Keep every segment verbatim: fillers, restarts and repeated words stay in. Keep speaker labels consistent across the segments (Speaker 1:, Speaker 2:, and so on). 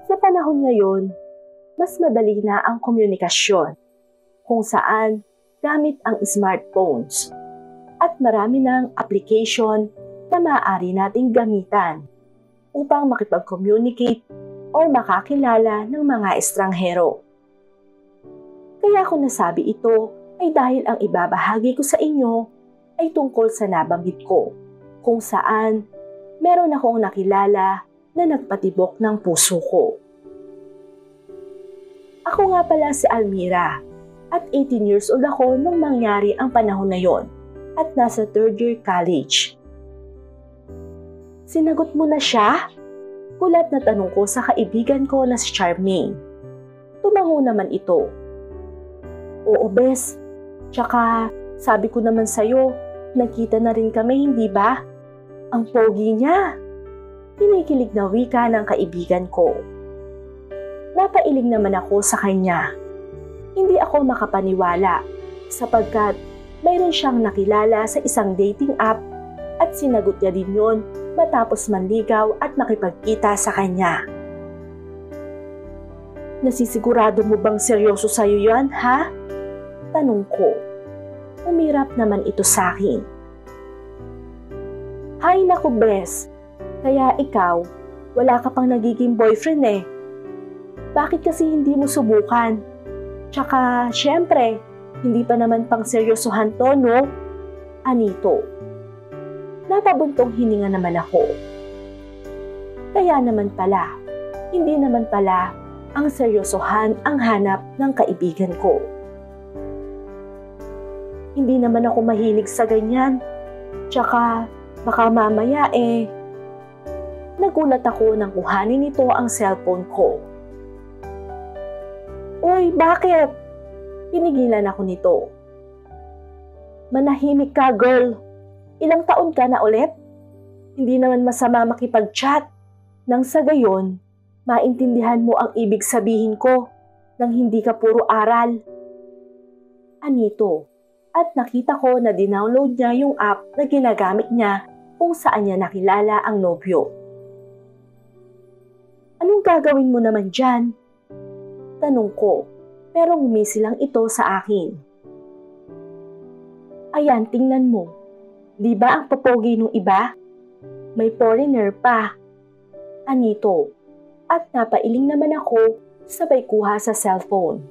Speaker 1: Sa panahon ngayon, mas madali na ang komunikasyon kung saan gamit ang smartphones at marami ng application na maaari nating gamitan upang makipag-communicate or makakilala ng mga estranghero. Kaya ko nasabi ito ay dahil ang ibabahagi ko sa inyo ay tungkol sa nabanggit ko, kung saan meron akong nakilala na nagpatibok ng puso ko. Ako nga pala si Almira at eighteen years old ako nung mangyari ang panahon na yon at nasa third year college. Sinagot mo na siya? Kulat na tanong ko sa kaibigan ko na si Charmaine. Tumango naman ito. Oo, bes. Tsaka sabi ko naman sa'yo, nagkita na rin kami, hindi ba? Ang pogi niya. Kinikilig na wika ng kaibigan ko. Napailing naman ako sa kanya. Hindi ako makapaniwala sapagkat mayroon siyang nakilala sa isang dating app at sinagot niya din yon matapos manligaw at makipagkita sa kanya. Nasisigurado mo bang seryoso sa'yo yan, ha? Tanong ko. Umirap naman ito sa akin. Hay naku, bes. Kaya ikaw, wala ka pang nagiging boyfriend eh. Bakit kasi hindi mo subukan? Tsaka, syempre, hindi pa naman pang seryosohan to, no? Anito. Napabuntong hininga naman ako. Kaya naman pala, hindi naman pala ang seryosohan ang hanap ng kaibigan ko. Hindi naman ako mahilig sa ganyan. Tsaka, baka mamaya eh. Nagulat ako nang kuhanin nito ang cellphone ko. Uy, bakit? Pinigilan ako nito. Manahimik ka, girl. Ilang taon ka na ulit? Hindi naman masama makipag-chat. Nang sa gayon, maintindihan mo ang ibig sabihin ko nang hindi ka puro aral. Anito, at nakita ko na dinownload niya yung app na ginagamit niya kung saan niya nakilala ang nobyo. Anong gagawin mo naman dyan? Tanong ko, pero ngumisi lang ito sa akin. Ayan, tingnan mo. Di ba ang popogi nung iba? May foreigner pa. Anito. At napailing naman ako sabay kuha sa cellphone.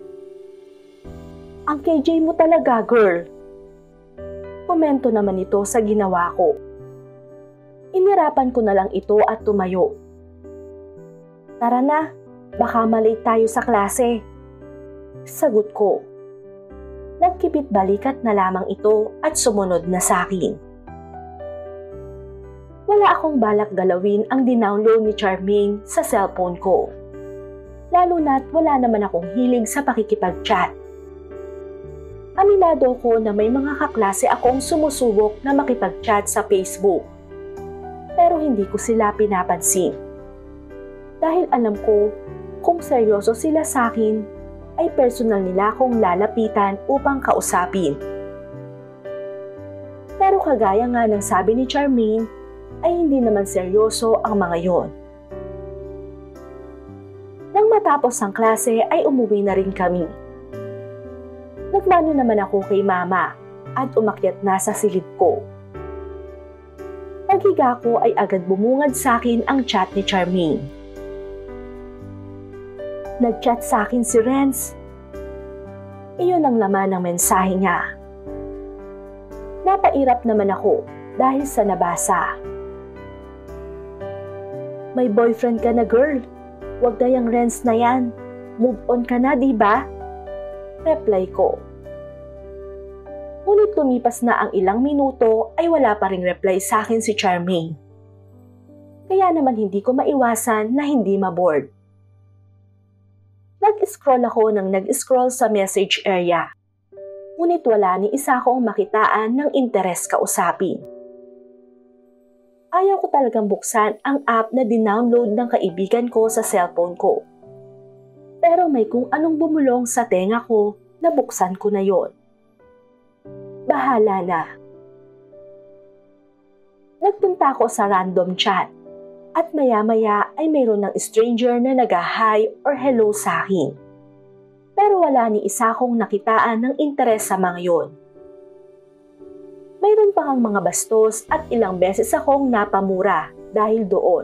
Speaker 1: Ang K J mo talaga, girl. Komento naman ito sa ginawa ko. Inirapan ko na lang ito at tumayo. Tara na, baka malate tayo sa klase. Sagot ko. Nagkipit balikat na lamang ito at sumunod na sa akin. Wala akong balak galawin ang dinownload ni Charmaine sa cellphone ko. Lalo na't wala naman akong hilig sa pakikipag-chat. Aminado ko na may mga kaklase akong sumusubok na makipag-chat sa Facebook. Pero hindi ko sila pinapansin. Dahil alam ko kung seryoso sila sa akin, ay personal nila akong lalapitan upang kausapin. Pero kagaya nga ng sabi ni Charmaine, ay hindi naman seryoso ang mga yon. Nang matapos ang klase ay umuwi na rin kami. Nagmano naman ako kay mama at umakyat na sa silid ko. Paghiga ko ay agad bumungad sa akin ang chat ni Charmaine. Nag-chat sa akin si Renz. Iyon ang laman ng mensahe niya. Napairap naman ako dahil sa nabasa. May boyfriend ka na, girl. Huwag na yung Renz na yan. Move on ka na, di ba? Reply ko. Ngunit lumipas na ang ilang minuto ay wala pa ring reply sa akin si Charmaine. Kaya naman hindi ko maiwasan na hindi maboard. Nag-scroll ako ng nag-scroll sa message area. Ngunit wala ni isa akong makitaan ng interes kausapin. Ayaw ko talagang buksan ang app na dinownload ng kaibigan ko sa cellphone ko. Pero may kung anong bumulong sa tenga ko na buksan ko na yon. Bahala na. Nagpunta ako sa random chat. At maya-maya ay mayroon ng stranger na nag-hi or hello sa akin. Pero wala ni isa akong nakitaan ng interes sa mga yon. Mayroon pa ang mga bastos at ilang beses akong napamura dahil doon.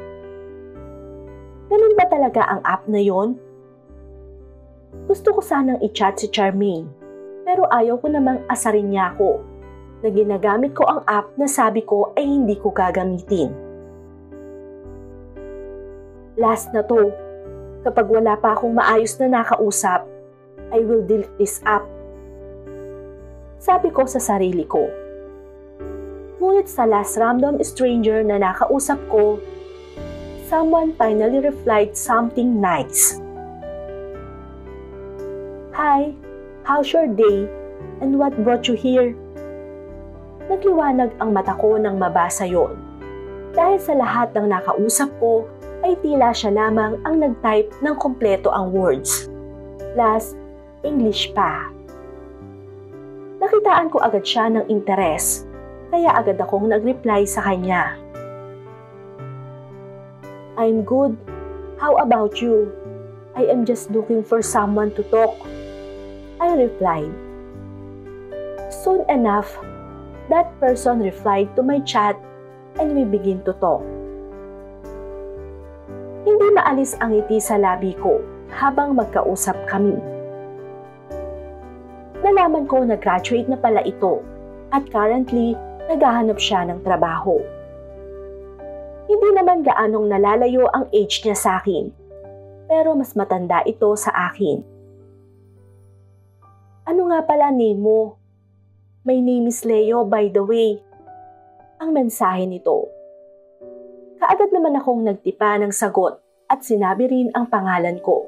Speaker 1: Ganun ba talaga ang app na yon? Gusto ko sanang i-chat si Charmaine, pero ayaw ko namang asarin niya ako na ginagamit ko ang app na sabi ko ay hindi ko gagamitin. Last na to, kapag wala pa akong maayos na nakausap, I will delete this app. Sabi ko sa sarili ko. Ngunit sa last random stranger na nakausap ko, someone finally replied something nice. Hi, how's your day? And what brought you here? Nagliwanag ang mata ko nang mabasa yon. Dahil sa lahat ng nakausap ko, ay tila siya lamang ang nag-type ng kompleto ang words. Plus, English pa. Nakitaan ko agad siya ng interes, kaya agad akong nag-reply sa kanya. I'm good. How about you? I am just looking for someone to talk. I replied. Soon enough, that person replied to my chat and we begin to talk. Hindi maalis ang ngiti sa labi ko habang magkausap kami. Nalaman ko na graduate na pala ito at currently naghahanap siya ng trabaho. Hindi naman gaanong nalalayo ang age niya sa akin, pero mas matanda ito sa akin. Ano nga pala name mo? My name is Leo, by the way. Ang mensahe nito. Kaagad naman akong nagtipa ng sagot at sinabi rin ang pangalan ko.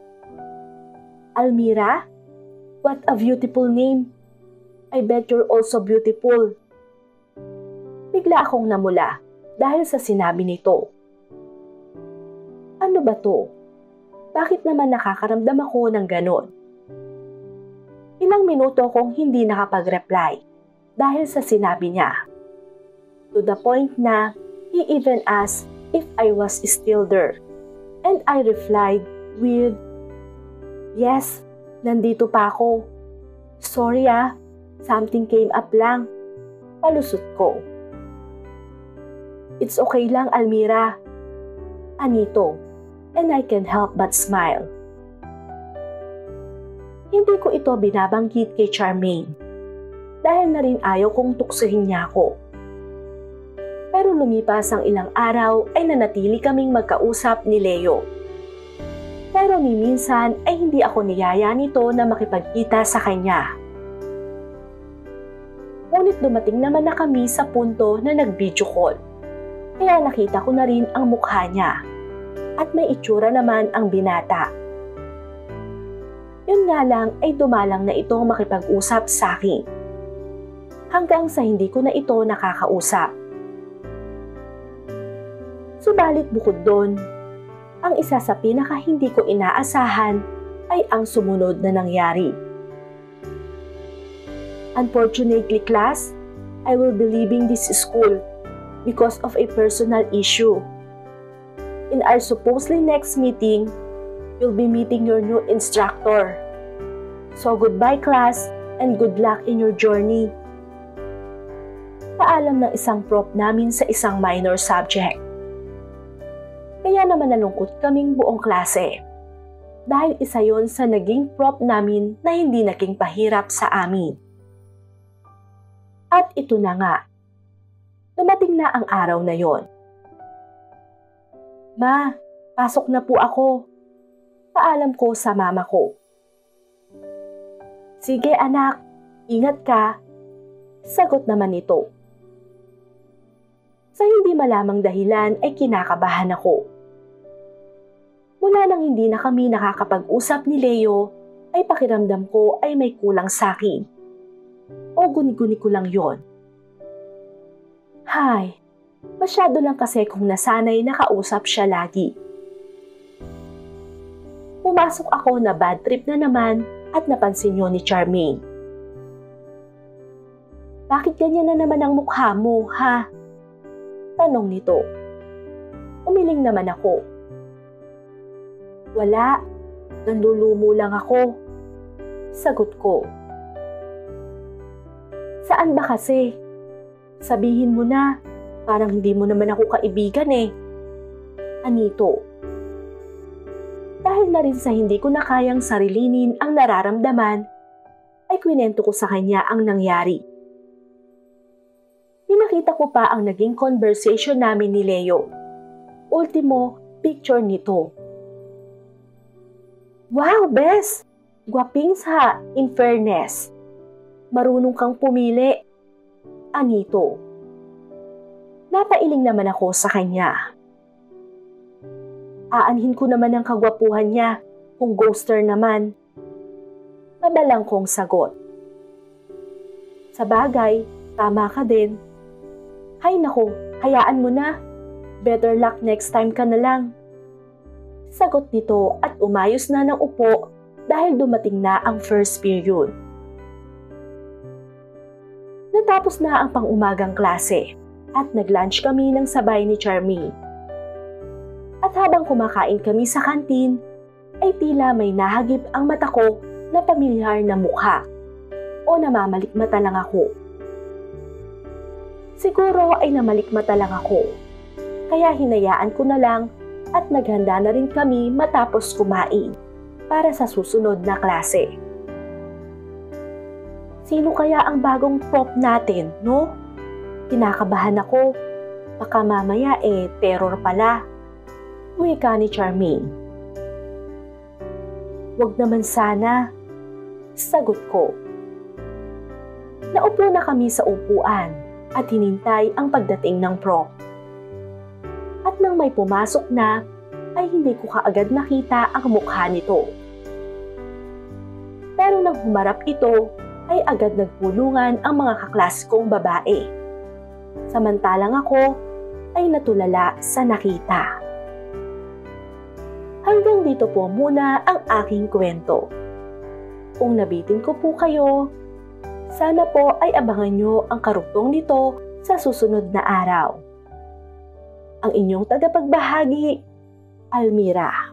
Speaker 1: Almira? What a beautiful name. I bet you're also beautiful. Bigla akong namula dahil sa sinabi nito. Ano ba to? Bakit naman nakakaramdam ako ng ganon? Ilang minuto akong hindi nakapag-reply dahil sa sinabi niya. To the point na he even asked if I was still there. And I replied with, yes, nandito pa ako. Sorry ah, something came up lang. Palusot ko. It's okay lang, Almira. Anito, and I can help but smile. Hindi ko ito binabanggit kay Charmaine dahil na rin ayaw kong tuksuhin niya ako. Pero lumipas ang ilang araw ay nanatili kaming magkausap ni Leo. Pero ni minsan ay hindi ako niyaya nito na makipagkita sa kanya. Ngunit dumating naman na kami sa punto na nag-video call. Kaya nakita ko na rin ang mukha niya. At may itsura naman ang binata. Yun nga lang ay dumalang na itong makipag-usap sa akin. Hanggang sa hindi ko na ito nakakausap. Subalit bukod doon, ang isa sa pinaka hindi ko inaasahan ay ang sumunod na nangyari. Unfortunately, class, I will be leaving this school because of a personal issue. In our supposedly next meeting, you'll be meeting your new instructor. So goodbye class and good luck in your journey. Paalam ng isang prof namin sa isang minor subject. Kaya naman nalungkot kaming buong klase. Dahil isa yon sa naging prop namin na hindi naging pahirap sa amin. At ito na nga. Dumating na ang araw na yon. Ma, pasok na po ako. Paalam ko sa mama ko. Sige anak, ingat ka. Sagot naman nito. Sa hindi malamang dahilan ay kinakabahan ako. Mula nang hindi na kami nakakapag-usap ni Leo, ay pakiramdam ko ay may kulang sa akin. O guni-guni ko lang yon. Hay, masyado lang kasi kung nasanay nakausap siya lagi. Pumasok ako na bad trip na naman at napansin yun ni Charmaine. Bakit ganyan na naman ang mukha mo, ha? Tanong nito. Umiling naman ako. Wala, nanlulumo lang ako. Sagot ko. Saan ba kasi? Sabihin mo na, parang hindi mo naman ako kaibigan eh. Anito. Dahil na rin sa hindi ko na kayang sarilinin ang nararamdaman, ay kwinento ko sa kanya ang nangyari. Pinakita ko pa ang naging conversation namin ni Leo. Ultimo, picture nito. Wow, bes! Gwaping sa, in fairness. Marunong kang pumili. Anito. Napailing naman ako sa kanya. Aanhin ko naman ang kagwapuhan niya kung ghoster naman. Mabalang kong sagot. Sa bagay, tama ka din. Hay nako, hayaan mo na. Better luck next time ka na lang. Sagot nito at umayos na ng upo dahil dumating na ang first period. Natapos na ang pang-umagang klase at nag-lunch kami ng sabay ni Charmy. At habang kumakain kami sa kantin, ay tila may nahagip ang mata ko na pamilyar na mukha o namamalikmata lang ako. Siguro ay namalikmata lang ako. Kaya hinayaan ko na lang at naghanda na rin kami matapos kumain para sa susunod na klase. Sino kaya ang bagong prop natin, no? Kinakabahan ako. Baka mamaya eh, terror pala. Wika ni Charmaine. Wag naman sana. Sagot ko. Naupo na kami sa upuan at hinintay ang pagdating ng prop. At nang may pumasok na, ay hindi ko kaagad nakita ang mukha nito. Pero nang humarap ito, ay agad nagpulungan ang mga kaklase kong babae. Samantalang ako ay natulala sa nakita. Hanggang dito po muna ang aking kwento. Kung nabitin ko po kayo, sana po ay abangan nyo ang karugtong nito sa susunod na araw. Ang inyong tagapagbahagi, Almira.